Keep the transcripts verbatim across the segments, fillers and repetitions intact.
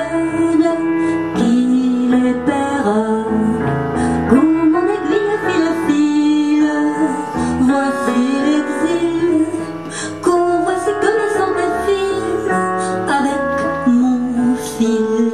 jeunes qui les paiera. Où mon aiguille file file, voici l'exil, qu'on voici que le sang défile avec mon fil.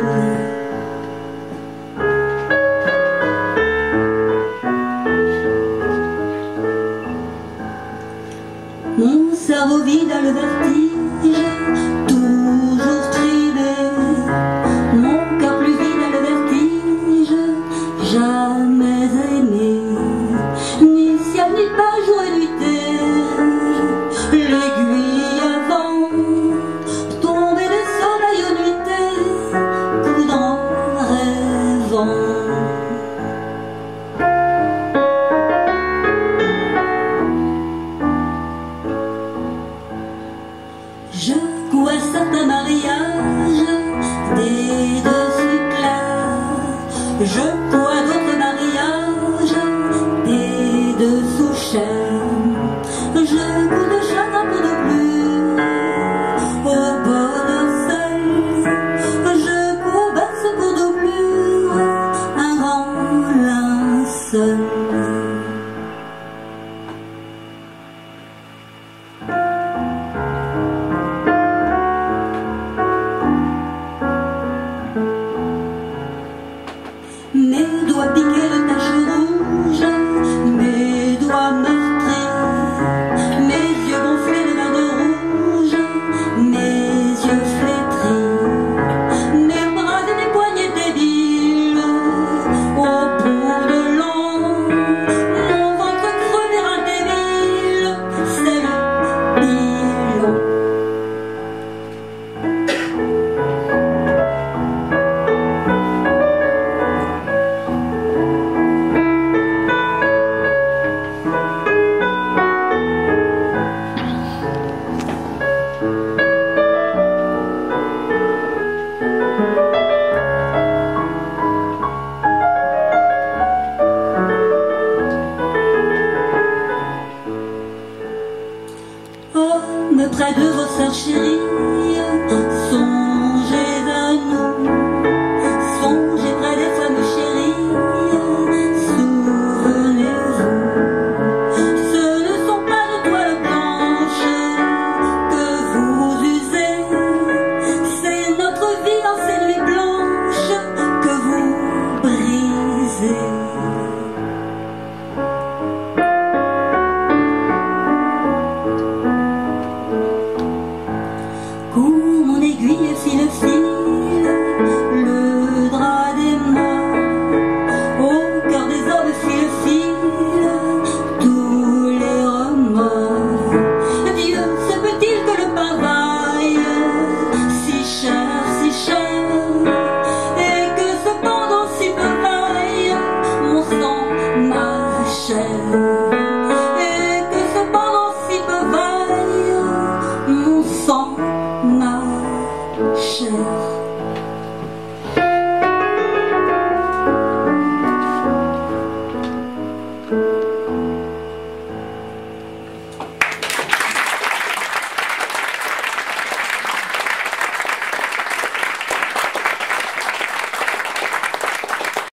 Mon cerveau vide a le vertige, toujours trimé. Mon cœur plus vide a le vertige, jamais aimé. Ni ciel, ni pas, jour et nuitée, l'aiguille avant, tombée des soleils aux nuitées, coudant, rêvant. Je cours à certains mariages des dessus clairs, je cours à d'autres mariages des dessous chers. Je cours de chagrin pour de plus au bonheur seul, je cours basse pour doublure un grand linceul. Mes doigts piqués de taches rouges, mes doigts meurtris, mes yeux gonflés de verre rouge, mes yeux flétris, mes bras et mes poignets débiles, au bout de l'an, mon ventre crevé indébile, c'est le bilan. Hommes près de vos sœurs chéries, songez à nous, songez près des femmes chéries, souvenez-vous. Ce ne sont pas de toiles blanches que vous usez, c'est notre vie dans ces nuits blanches que vous brisez. Cours mon aiguille file file, le drap des mains, au cœur des hommes file file, tous les remords. Dieu, se peut-il que le pain vaille si cher, si cher, et que cependant si peu vaille mon sang, ma chair, et que cependant si peu vaille mon sang, ma chair.